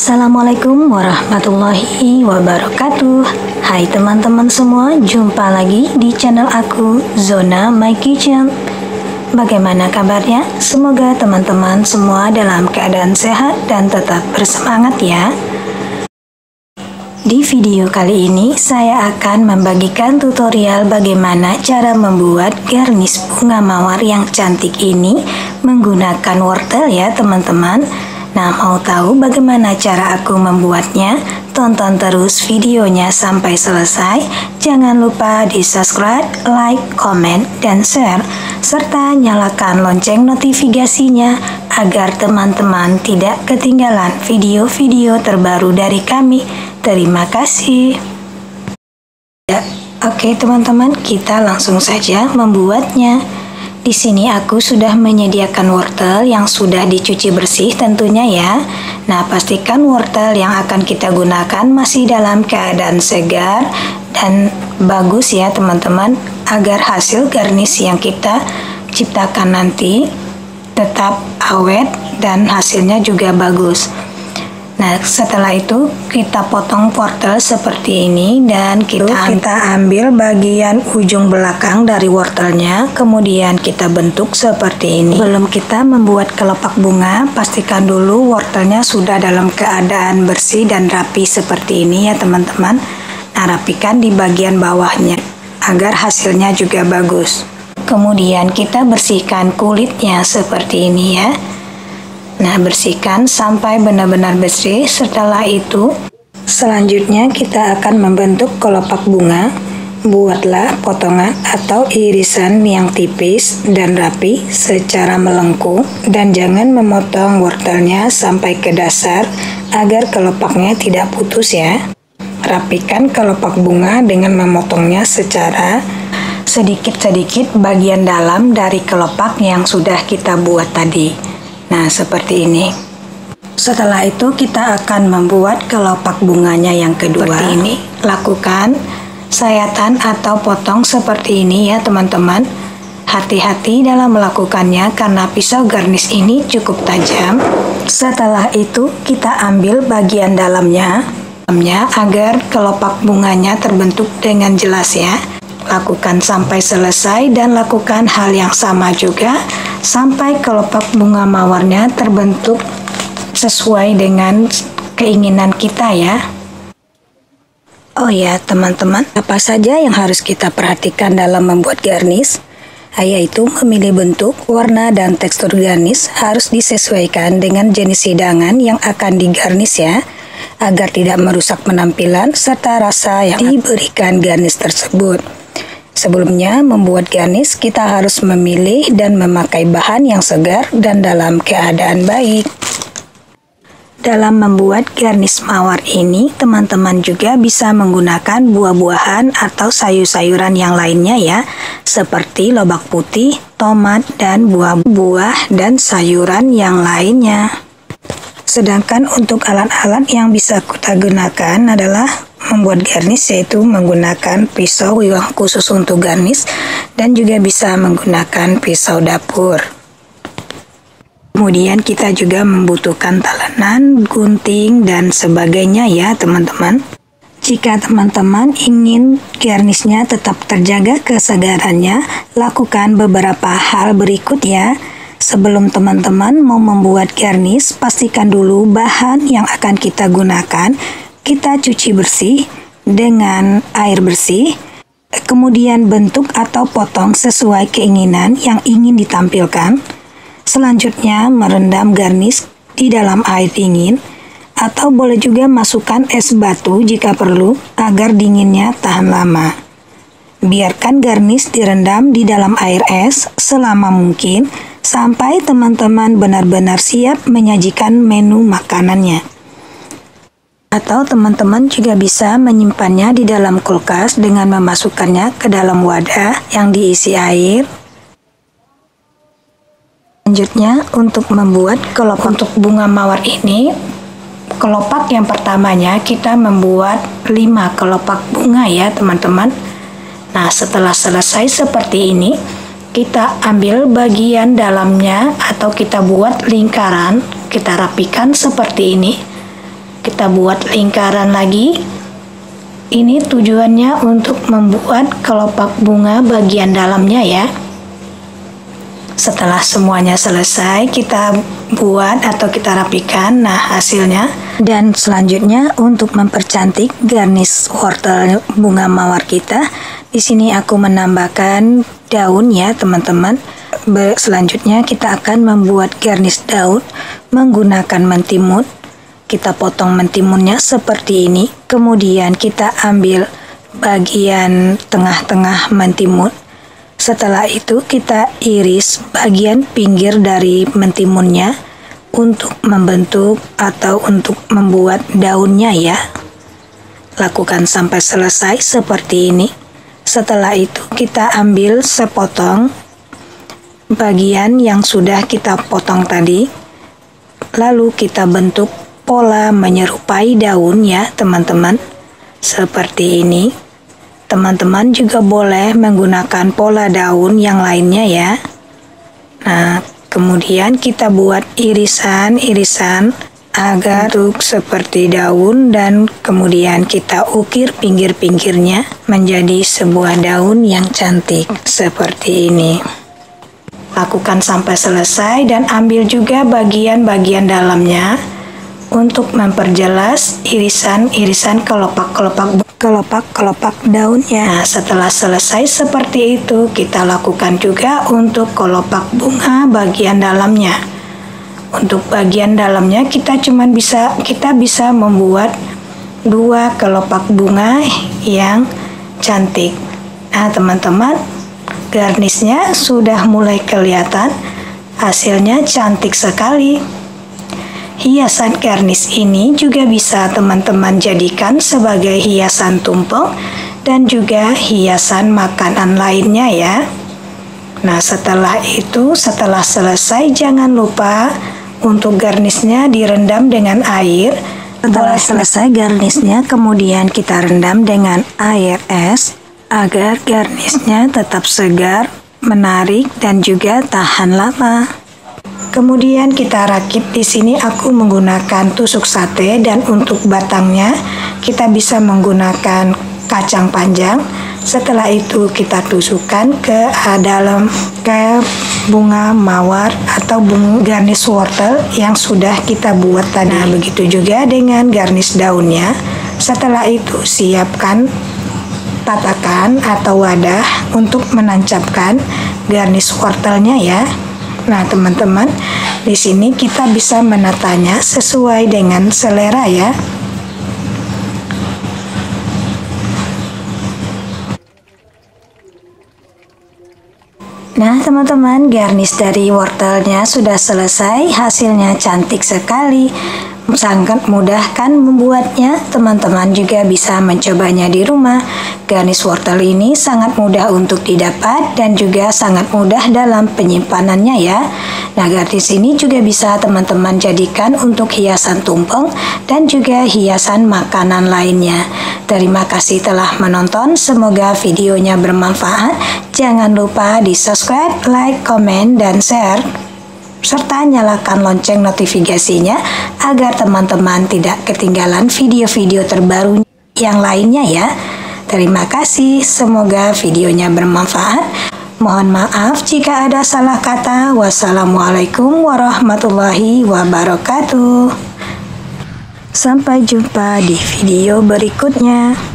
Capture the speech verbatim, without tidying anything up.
Assalamualaikum warahmatullahi wabarakatuh. Hai teman-teman semua, jumpa lagi di channel aku, Zona My Kitchen. Bagaimana kabarnya? Semoga teman-teman semua dalam keadaan sehat dan tetap bersemangat ya. Di video kali ini, saya akan membagikan tutorial bagaimana cara membuat garnish bunga mawar yang cantik ini menggunakan wortel ya teman-teman. Nah, mau tahu bagaimana cara aku membuatnya? Tonton terus videonya sampai selesai. Jangan lupa di subscribe, like, komen, dan share. Serta nyalakan lonceng notifikasinya agar teman-teman tidak ketinggalan video-video terbaru dari kami. Terima kasih. Ya, oke teman-teman, kita langsung saja membuatnya. Di sini aku sudah menyediakan wortel yang sudah dicuci bersih tentunya ya. Nah, pastikan wortel yang akan kita gunakan masih dalam keadaan segar dan bagus ya teman-teman, agar hasil garnish yang kita ciptakan nanti tetap awet dan hasilnya juga bagus. Nah, setelah itu kita potong wortel seperti ini dan kita, kita ambil bagian ujung belakang dari wortelnya, kemudian kita bentuk seperti ini. Sebelum kita membuat kelopak bunga, pastikan dulu wortelnya sudah dalam keadaan bersih dan rapi seperti ini ya teman-teman. Nah, rapikan di bagian bawahnya agar hasilnya juga bagus. Kemudian kita bersihkan kulitnya seperti ini ya. Nah, bersihkan sampai benar-benar bersih. Setelah itu, selanjutnya kita akan membentuk kelopak bunga. Buatlah potongan atau irisan yang tipis dan rapi secara melengkung, dan jangan memotong wortelnya sampai ke dasar agar kelopaknya tidak putus ya. Rapikan kelopak bunga dengan memotongnya secara sedikit-sedikit bagian dalam dari kelopak yang sudah kita buat tadi. Nah, seperti ini. Setelah itu kita akan membuat kelopak bunganya yang kedua. Seperti ini. Lakukan sayatan atau potong seperti ini ya teman-teman. Hati-hati dalam melakukannya karena pisau garnish ini cukup tajam. Setelah itu kita ambil bagian dalamnya agar kelopak bunganya terbentuk dengan jelas ya. Lakukan sampai selesai dan lakukan hal yang sama juga sampai kelopak bunga mawarnya terbentuk sesuai dengan keinginan kita ya. Oh ya teman-teman, apa saja yang harus kita perhatikan dalam membuat garnish? Yaitu memilih bentuk, warna, dan tekstur garnish harus disesuaikan dengan jenis hidangan yang akan digarnish ya, agar tidak merusak penampilan serta rasa yang diberikan garnish tersebut. Sebelumnya membuat garnish, kita harus memilih dan memakai bahan yang segar dan dalam keadaan baik. Dalam membuat garnish mawar ini, teman-teman juga bisa menggunakan buah-buahan atau sayur-sayuran yang lainnya ya, seperti lobak putih, tomat, dan buah-buah dan sayuran yang lainnya. Sedangkan untuk alat-alat yang bisa kita gunakan adalah membuat garnish, yaitu menggunakan pisau yang khusus untuk garnish dan juga bisa menggunakan pisau dapur. Kemudian kita juga membutuhkan talenan, gunting, dan sebagainya ya teman-teman. Jika teman-teman ingin garnishnya tetap terjaga kesegarannya, lakukan beberapa hal berikut ya. Sebelum teman-teman mau membuat garnish, pastikan dulu bahan yang akan kita gunakan kita cuci bersih dengan air bersih, kemudian bentuk atau potong sesuai keinginan yang ingin ditampilkan. Selanjutnya merendam garnish di dalam air dingin, atau boleh juga masukkan es batu jika perlu agar dinginnya tahan lama. Biarkan garnish direndam di dalam air es selama mungkin sampai teman-teman benar-benar siap menyajikan menu makanannya. Atau teman-teman juga bisa menyimpannya di dalam kulkas dengan memasukkannya ke dalam wadah yang diisi air. Selanjutnya, untuk membuat kelopak untuk bunga mawar ini, kelopak yang pertamanya kita membuat lima kelopak bunga ya teman-teman. Nah, setelah selesai seperti ini, kita ambil bagian dalamnya atau kita buat lingkaran, kita rapikan seperti ini. Kita buat lingkaran lagi. Ini tujuannya untuk membuat kelopak bunga bagian dalamnya ya. Setelah semuanya selesai, kita buat atau kita rapikan. Nah, hasilnya. Dan selanjutnya untuk mempercantik garnish wortel bunga mawar kita, di sini aku menambahkan daun ya, teman-teman. Selanjutnya kita akan membuat garnish daun menggunakan mentimun. Kita potong mentimunnya seperti ini. Kemudian kita ambil bagian tengah-tengah mentimun. Setelah itu kita iris bagian pinggir dari mentimunnya untuk membentuk atau untuk membuat daunnya ya. Lakukan sampai selesai seperti ini. Setelah itu kita ambil sepotong bagian yang sudah kita potong tadi. Lalu kita bentuk pola menyerupai daun ya teman-teman. Seperti ini. Teman-teman juga boleh menggunakan pola daun yang lainnya ya. Nah, kemudian kita buat irisan-irisan agar bentuk seperti daun dan kemudian kita ukir pinggir-pinggirnya menjadi sebuah daun yang cantik seperti ini. Lakukan sampai selesai dan ambil juga bagian-bagian dalamnya untuk memperjelas irisan-irisan kelopak-kelopak kelopak-kelopak daunnya. Nah, setelah selesai seperti itu, kita lakukan juga untuk kelopak bunga bagian dalamnya. Untuk bagian dalamnya kita cuman bisa kita bisa membuat dua kelopak bunga yang cantik. Nah, teman-teman, garnisnya sudah mulai kelihatan. Hasilnya cantik sekali. Hiasan garnish ini juga bisa teman-teman jadikan sebagai hiasan tumpeng dan juga hiasan makanan lainnya ya. Nah, setelah itu, setelah selesai jangan lupa untuk garnisnya direndam dengan air. Setelah selesai garnisnya, kemudian kita rendam dengan air es agar garnisnya tetap segar, menarik dan juga tahan lama. Kemudian kita rakit. Di sini aku menggunakan tusuk sate dan untuk batangnya kita bisa menggunakan kacang panjang. Setelah itu kita tusukkan ke dalam ke bunga mawar atau bunga garnish wortel yang sudah kita buat tadi. Nah, begitu juga dengan garnish daunnya. Setelah itu siapkan tatakan atau wadah untuk menancapkan garnish wortelnya ya. Nah, teman-teman, di sini kita bisa menatanya sesuai dengan selera ya. Nah, teman-teman, garnish dari wortelnya sudah selesai. Hasilnya cantik sekali. Sangat mudah kan membuatnya. Teman-teman juga bisa mencobanya di rumah. Garnish wortel ini sangat mudah untuk didapat dan juga sangat mudah dalam penyimpanannya ya. Nah, garnish ini juga bisa teman-teman jadikan untuk hiasan tumpeng dan juga hiasan makanan lainnya. Terima kasih telah menonton. Semoga videonya bermanfaat. Jangan lupa di subscribe, like, komen, dan share. Serta nyalakan lonceng notifikasinya agar teman-teman tidak ketinggalan video-video terbaru yang lainnya ya. Terima kasih, semoga videonya bermanfaat. Mohon maaf jika ada salah kata. Wassalamualaikum warahmatullahi wabarakatuh. Sampai jumpa di video berikutnya.